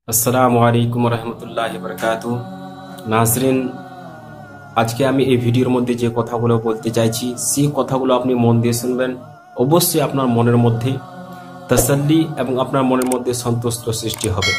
আসসালামু আলাইকুম রহমতুল্লাহি বরকাতু। নাজরিন, আজকে আমি এই ভিডিওর মধ্যে যে কথাগুলো বলতে চাইছি সেই কথাগুলো আপনি মন দিয়ে শুনবেন। অবশ্যই আপনার মনের মধ্যে তাসাল্লি এবং আপনার মনের মধ্যে সন্তুষ্ট সৃষ্টি হবে।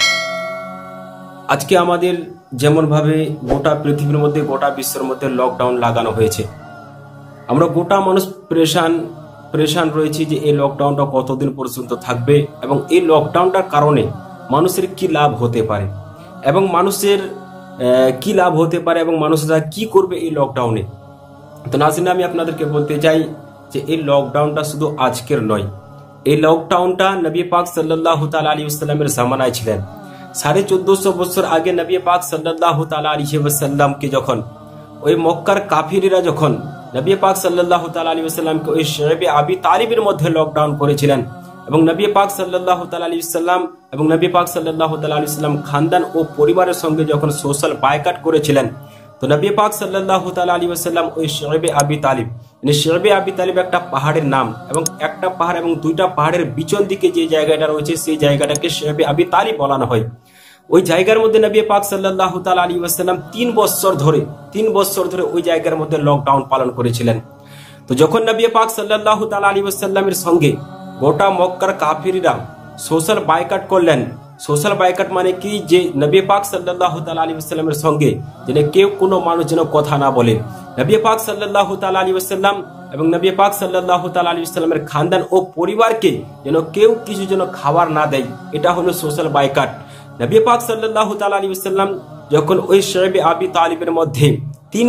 আজকে আমাদের যেমনভাবে গোটা পৃথিবীর মধ্যে গোটা বিশ্বের মধ্যে লকডাউন লাগানো হয়েছে, আমরা গোটা মানুষ পরেশান রয়েছি যে এই লকডাউনটা কতদিন পর্যন্ত থাকবে এবং এই লকডাউনটার কারণে মানুষের কি লাভ হতে পারে এবং মানুষের কি লাভ হতে পারে এবং মানুষরা কি করবে এই লকডাউনে। তো নাজরিন, আমি আপনাদেরকে বলতে চাই যে এই লকডাউনটা শুধু আজকের নয়, এই লকডাউনটা নবী পাক সাল্লাল্লাহু তাআলা আলাইহি ওয়াসাল্লামের জামানায় ছিলেন। 1450 বছর আগে নবী পাক সাল্লাল্লাহু তাআলা আলাইহি ওয়াসাল্লামকে যখন ওই মক্কার কাফিররা যখন নবী পাক সাল্লাল্লাহু তাআলা আলাইহি ওয়াসাল্লামকে ওই শিবে আবি তালিবের মধ্যে লকডাউন করেছিলেন এবং নবী পাক সাল্লাল্লাহু তাআলা আলাইহি ওয়াসাল্লাম এবং নবী পাক সাল্লাল্লাহু তাআলা আলাইহি ওয়াসাল্লাম খানদান ও পরিবারের সঙ্গে যখন সোশ্যাল বাইকাট করেছিলেন, তো নবী পাক সাল্লাল্লাহু তাআলা আলাইহি ওয়াসাল্লাম ওই শিবে আবি তালিব, মানে শিবে আবি তালিব একটা পাহাড়ের নাম এবং একটা পাহাড় এবং দুইটা পাহাড়ের পিছন দিকে যে জায়গাটা রয়েছে সেই জায়গাটাকে শিবে আবি তালিব বলানো হয়। ওই জায়গার মধ্যে নবী পাক সাল্লাল্লাহু তাআলা আলাইহি ওয়াসাল্লাম 3 বছর ধরে ওই জায়গার মধ্যে লকডাউন পালন করেছিলেন। তো যখন নবী পাক সাল্লাল্লাহু তাআলা আলাইহি ওয়াসাল্লামের সঙ্গে গোটা মক্কার কাফিররা সোশ্যাল বাইকাট করলেন, সোশ্যাল বাইকাট মানে কি, যে নবী পাক সাল্লাল্লাহু তাআলা আলাইহি ওয়াসাল্লামের সঙ্গে যেন কেউ কোনো মানুষ যেন কথা না বলে, নবী পাক সাল্লাল্লাহু তাআলা আলাইহি ওয়াসাল্লাম এবং নবী পাক সাল্লাল্লাহু তাআলা আলাইহি ওয়াসাল্লামের খানদান ও পরিবারকে যেন কেউ কিছু যেন খাবার না দেয়, এটা হলো সোশ্যাল বাইকাট। নবী পাক সাল্লাল্লাহু তাআলা আলাইহি ওয়াসাল্লাম যখন ওই শিবে আবি তালিবের মধ্যে 3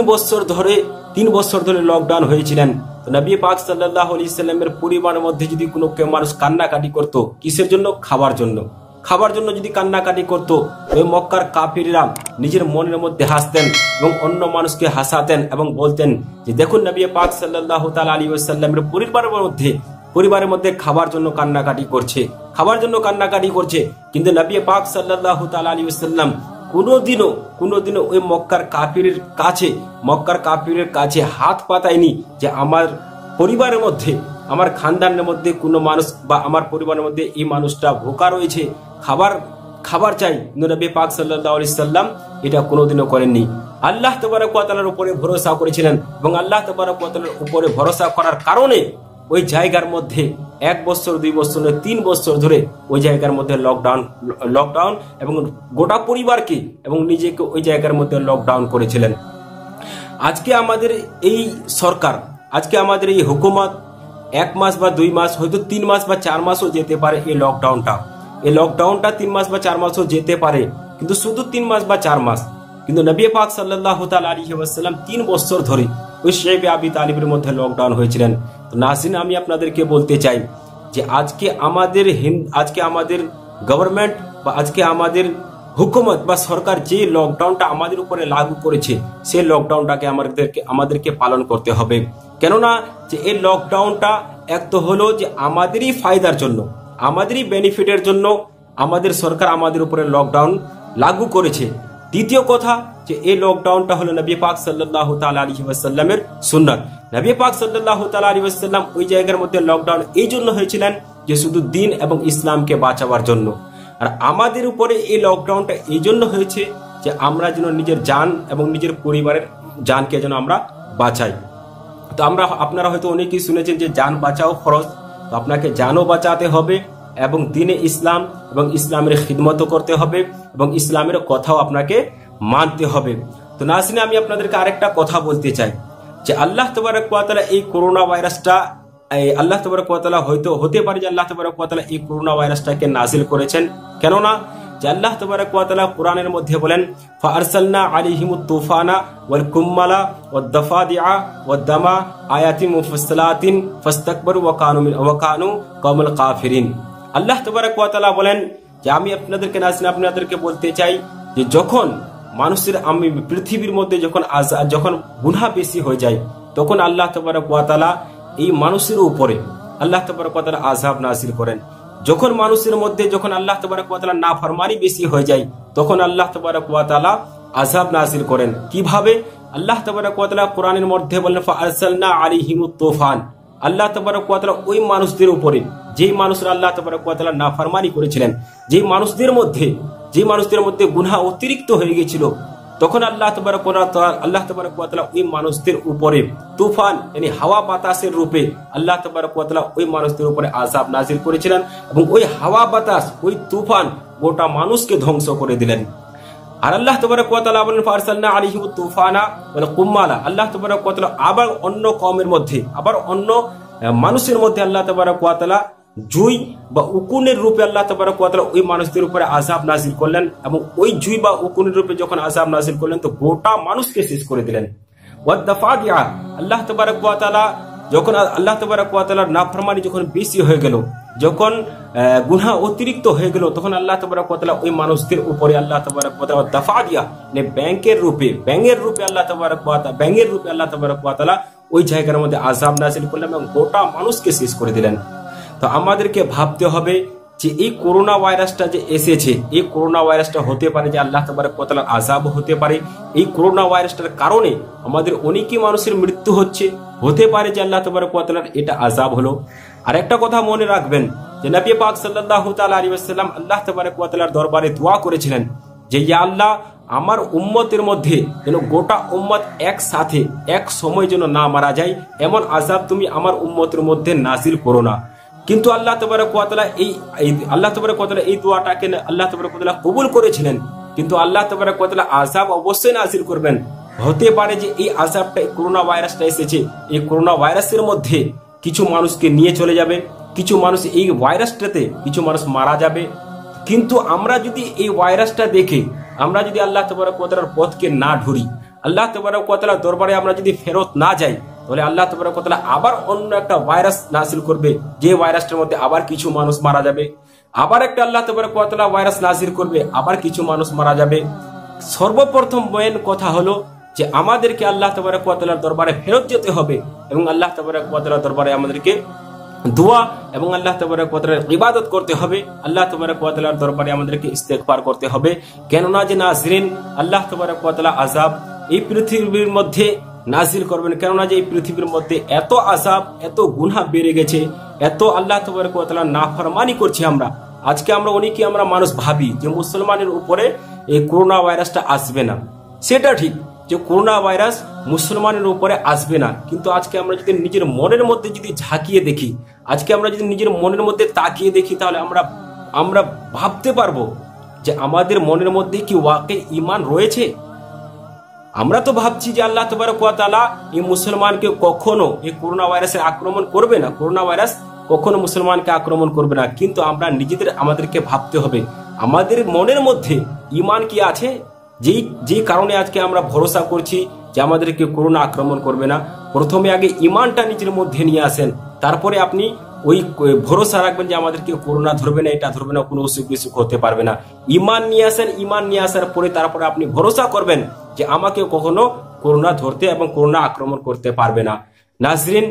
বছর ধরে লকডাউন হয়েছিলেন, তো নবী পাক সাল্লাল্লাহু আলাইহি ওয়াসাল্লামের পরিবারের মধ্যে যদি কোনো কেউ মানুষ কান্নাকাটি করত, কিসের জন্য? খাবার জন্য যদি কান্নাকাটি করত, ওই মক্কার কাফিররা নিজের মনের মধ্যে হাসতেন এবং অন্য মানুষকে হাসাতেন এবং বলতেন যে দেখুন নবী পাক সাল্লাল্লাহু তাআলা আলাইহি ওয়াসাল্লামের পরিবারের মধ্যে খাবার জন্য কান্নাকাটি করছে। কিন্তু নবী পাক সাল্লাল্লাহু তাআলা আলাইহি ওয়াসাল্লাম কোনোদিনও ওই মক্কার কাফিরের কাছে হাত পাতায়নি যে আমার পরিবারের মধ্যে, আমার খানদানের মধ্যে কোনো মানুষ বা আমার পরিবারের মধ্যে এই মানুষটা ভোকা রয়েছে, খাবার চাই। নবী পাক সাল্লাল্লাহু আলাইহি ওয়াসাল্লাম এটা কোনোদিনও করেননি। আল্লাহ তাবারক ওয়া তাআলার উপরে ভরসা করেছিলেন এবং আল্লাহ তাবারক ওয়া তাআলার উপরে ভরসা করার কারণে ওই জায়গার মধ্যে 1 বছর 2 বছর 3 বছর ধরে ওই জায়গার মধ্যে লকডাউন এবং গোটা পরিবারকে এবং নিজেকে ওই জায়গার মধ্যে লকডাউন করেছিলেন। আজকে আমাদের এই সরকার, আজকে আমাদের এই হুকুমত 1 মাস বা 2 মাস, হয়তো 3 মাস বা 4 মাসও যেতে পারে এই লকডাউনটা 3 মাস বা 4 মাসও যেতে পারে, কিন্তু শুধু 3 মাস বা 4 মাস। কিন্তু নবী পাক সাল্লাল্লাহু তাআলা আলাইহি ওয়াসাল্লাম 3 বছর ধরে ওই শিবে আবি তালিবের মধ্যে লকডাউন হয়েছিলেন। তো নাজরিন, আমি আপনাদেরকে বলতে চাই যে আজকে আমাদের গভর্নমেন্ট বা আজকে আমাদের হুকুমত বা সরকার যে লকডাউনটা আমাদের উপরে লাগু করেছে, সেই লকডাউনটাকে আমাদেরকে পালন করতে হবে। কেননা যে এই লকডাউনটা এক তো হলো যে আমাদেরই ফায়দার জন্য, আমাদেরই বেনিফিটের জন্য আমাদের সরকার আমাদের উপরে লকডাউন লাগু করেছে। দ্বিতীয় কথা যে এই লকডাউনটা হলো নবী পাক সাল্লাল্লাহু তাআলা আলাইহি ওয়াসাল্লামের সুন্নাত। নবী পাক সাল্লাল্লাহু তাআলা আলাইহি ওয়াসাল্লাম ওই জায়গার মধ্যে লকডাউন এই জন্য হয়েছিলেন যে শুধু দ্বীন এবং ইসলামকে বাঁচাবার জন্য। আর আমাদের উপরে এই লকডাউনটা এই জন্য হয়েছে যে আমরা যেন নিজের জান এবং নিজের পরিবারের জানকে যেন আমরা বাঁচাই। তো আপনারা হয়তো অনেকেই শুনেছেন যে জান বাঁচাও ফরজ, তো আপনাকে জানও বাঁচাতে হবে এবং দ্বীনে ইসলাম এবং ইসলামের খিদমতও করতে হবে এবং ইসলামের কথাও আপনাকে মানতে হবে। তো নাজরিন, আমি আপনাদেরকে আরেকটা কথা বলতে চাই যে আল্লাহ তাবারক ওয়া তাআলা এই করোনা ভাইরাসটা হয়তো হতে পারে যে আল্লাহ তাবারক ওয়া তাআলা এই করোনা ভাইরাসটাকে নাজিল করেছেন। কেননা যে আল্লাহ তাবারক ওয়া তাআলা কোরআনের মধ্যে বলেন ফাআরসালনা আলাইহিমুত তুফানা ওয়াল কুম্মালা ওয়াদ দাফাদিআ ওয়াদ দামা আয়াতিন মুফাসসালাতিন ফাস্তাকবারু ওয়া কানু কওমাল কাফিরিন। আল্লাহ তাবারক ওয়া তাআলা বলেন যে আমি আপনাদেরকে বলতে চাই যে যখন পৃথিবীর মধ্যে যখন গুনাহ বেশি হয়ে যায়, তখন আল্লাহ তাবারক ওয়া তাআলা এই মানুষের উপরে আল্লাহ তাবারক ওয়া তাআলা আযাব নাযিল করেন। যখন মানুষের মধ্যে আল্লাহ তাবারক ওয়া তাআলা নাফরমানি বেশি হয়ে যায়, তখন আল্লাহ তাবারক ওয়া তাআলা আযাব নাযিল করেন। কিভাবে? আল্লাহ তাবারক ওয়া তাআলা কোরআনের মধ্যে বলেন ফাআরসালনা আলাইহিমুত তুফান, আল্লাহ তাবারক ওয়া তাআলা ওই মানুষদের উপরে, যেই মানুষরা আল্লাহ তাবারক ওয়া তাআলা নাফরমানি করেছিলেন, যেই মানুষদের মধ্যে গুনাহ অতিরিক্ত হয়ে গিয়েছিল, তখন আল্লাহ তাবারক ওয়া তাআলা ওই মানুষদের উপরে তুফান মানে হাওয়া বাতাসের রূপে আল্লাহ তাবারক ওয়া তাআলা ওই মানুষদের উপরে আযাব নাজিল করেছিলেন এবং ওই হাওয়া বাতাস, ওই তুফান গোটা মানুষকে ধ্বংস করে দিলেন। আর আল্লাহ তাবারক ওয়া তাআলা বলেন ফারসালনা আলাইহিম তুফানা ওয়াল কুম্মালা। আল্লাহ তাবারক ওয়া তাআলা আবার অন্য কওমের মধ্যে, আবার অন্য মানুষের মধ্যে আল্লাহ তাবারক ওয়া তাআলা জুই বা উকুনের রূপে আল্লাহ তাবারক ওয়া তাআলা ওই মানুষদের উপরে আযাব নাজিল করলেন এবং ওই জুই বা উকুনের রূপে যখন আযাব নাজিল করলেন তো গোটা মানুষকে শেষ করে দিলেন। ওয়াদাফাদিয়া, আল্লাহ তাবারক ওয়া তাআলা যখন আল্লাহ তাবারক ওয়া তাআলার নাফরমানি যখন বেশি হয়ে গেল, যখন গুনাহ অতিরিক্ত হয়ে গেল, তখন আল্লাহ তাবারক ওয়া তাআলা ওই মানুষদের উপরে আল্লাহ তাবারক ওয়া তাআলা দাফাদিয়া মানে ব্যাঙের রূপে আল্লাহ তাবারক ওয়া তাআলা ওই জায়গার মধ্যে আযাব নাজিল করলেন এবং গোটা মানুষকে শেষ করে দিলেন। তো আমাদেরকে ভাবতে হবে যে এই করোনা ভাইরাসটা যে এসেছে, এই করোনা ভাইরাসটা হতে পারে যে আল্লাহ তাবারক ওয়া তাআলার আযাব হতে পারে। এই করোনা ভাইরাসটার কারণে আমাদের অনেকই মানুষের মৃত্যু হতে পারে যে আল্লাহ তাবারক ওয়া তাআলার এটা আযাব হলো। আর একটা কথা মনে রাখবেন যে নবী পাক সাল্লাল্লাহু তাআলা আলাইহি ওয়াসাল্লাম আল্লাহ তাবারক ওয়া তাআলার দরবারে দোয়া করেছিলেন যে ইয়া আল্লাহ, আমার উম্মতের মধ্যে যেন গোটা উম্মত একসাথে এক সময় যেন না মারা যায়, এমন আযাব তুমি আমার উম্মতের মধ্যে নাজিল করো না। কিন্তু আল্লাহ তাবারক ওয়া তাআলা এই দোয়াটাকে আল্লাহ তাবারক ওয়া তাআলা কবুল করেছিলেন। কিন্তু আল্লাহ তাবারক ওয়া তাআলা আযাব অবশ্যই নাজিল করবেন। হতে পারে যে এই আযাবটা, করোনা ভাইরাসটা এসেছে, এই করোনা ভাইরাসের মধ্যে কিছু মানুষকে নিয়ে চলে যাবে, কিছু মানুষ এই ভাইরাসটাতে কিছু মানুষ মারা যাবে। কিন্তু আমরা যদি এই ভাইরাসটা দেখে আমরা যদি আল্লাহ তাবারক ওয়া তাআলার পথকে না ধরি, আল্লাহ তাবারক ওয়া তাআলার দরবারে আমরা যদি ফেরত না যাই, তাহলে আল্লাহ তাবারক ওয়া তাআলা আবার অন্য একটা ভাইরাস নাজিল করবে, যে ভাইরাসটার মধ্যে আবার কিছু মানুষ মারা যাবে। আবার একটা আল্লাহ তাবারক ওয়া তাআলা ভাইরাস নাজিল করবে, আবার কিছু মানুষ মারা যাবে। সর্বপ্রথম মেন কথা হলো যে আমাদেরকে আল্লাহ তাবারক ওয়া তাআলার দরবারে ফেরত যেতে হবে এবং আল্লাহ তাবারক ওয়া তাআলার দরবারে আমাদেরকে দোয়া এবং আল্লাহ তাবারক ওয়া তাআলার ইবাদত করতে হবে। আল্লাহ তাবারক ওয়া তাআলার দরবারে আমাদেরকে ইস্তেগফার করতে হবে। কেননা যে নাজরিন, আল্লাহ তাবারক ওয়া তাআলা আযাব এই পৃথিবীর মধ্যে নাজিল করবেন। কেননা যে এই পৃথিবীর মধ্যে এত আযাব, এত গুনাহ বেড়ে গেছে, এত আল্লাহ তাবারক ওয়া তাআলার নাফরমানি করছি আমরা। আজকে আমরা অনেকেই মানুষ ভাবি যে মুসলমানের উপরে এই করোনা ভাইরাসটা আসবে না। সেটা ঠিক যে করোনা ভাইরাস মুসলমানের উপরে আসবে না, কিন্তু আজকে আমরা যদি নিজের মনের মধ্যে যদি ঝাঁকিয়ে দেখি, আজকে আমরা যদি নিজের মনের মধ্যে তাকিয়ে দেখি, তাহলে আমরা ভাবতে পারবো যে আমাদের মনের মধ্যে কি ওয়াকে ঈমান রয়েছে। আমরা তো ভাবছি যে আল্লাহ তাবারক ওয়া তাআলা এই মুসলমানকে কখনো এই করোনা ভাইরাসের আক্রমণ করবে না, করোনা ভাইরাস কখনো মুসলমানকে আক্রমণ করবে না। কিন্তু আমরা আমাদেরকে ভাবতে হবে আমাদের মনের মধ্যে ঈমান কি আছে, যেই কারণে আজকে আমরা ভরসা করছি যে আমাদেরকে করোনা আক্রমণ করবে না। প্রথমে আগে ঈমানটা নিজের মধ্যে নিয়ে আসেন, তারপরে আপনি ওই ভরসা রাখবেন যে আমাদেরকে করোনা ধরবে না, এটা ধরবে না, কোনো অসুখ বিসুখ হতে পারবে না। ঈমান নিয়ে আসেন, ঈমান নিয়ে আসার পরে তারপরে আপনি ভরসা করবেন যে আমাকে কখনো করোনা ধরতে এবং করোনা আক্রমণ করতে পারবে না। নাজরিন,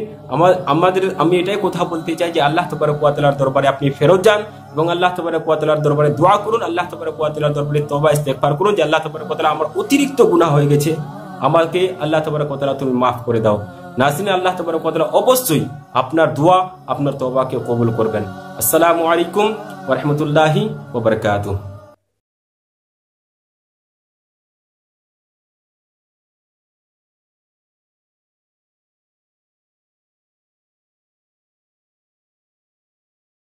আমি এটাই কথা বলতে চাই যে আল্লাহ তাবারক ওয়া তাআলার দরবারে আপনি ফেরত যান এবং আল্লাহ তাবারক ওয়া তাআলার দরবারে দোয়া করুন, আল্লাহ তাবারক ওয়া তাআলার দরবারে তওবা ইস্তেগফার করুন যে আল্লাহ তাবারক ওয়া তাআলা আমার অতিরিক্ত গুনাহ হয়ে গেছে, আমাকে আল্লাহ তাবারক ওয়া তাআলা তুমি মাফ করে দাও। নাজরিন, আল্লাহ তাবারক ওয়া তাআলা অবশ্যই আপনার দোয়া, আপনার তওবাকে কবুল করবেন। আসসালামু আলাইকুম ওয়া রাহমাতুল্লাহি ওয়া বারাকাতুহু।